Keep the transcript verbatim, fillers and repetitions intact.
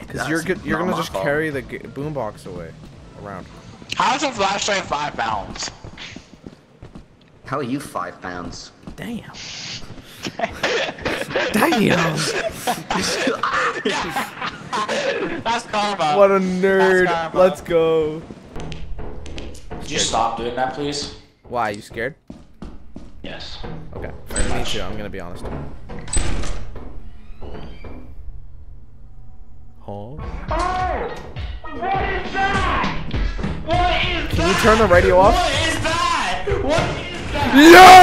Because you're good, you're gonna just fault. carry the boombox away, around. How's a flashlight five pounds? How are you five pounds? Damn. Damn. That's karma. What a nerd. Let's go. Could you stop doing that, please? Why? You scared? Yes. Okay. Me too. I'm gonna be honest. Huh? Oh! What is that? What is that? Can you turn the radio off? What is that? What is that? Yeah!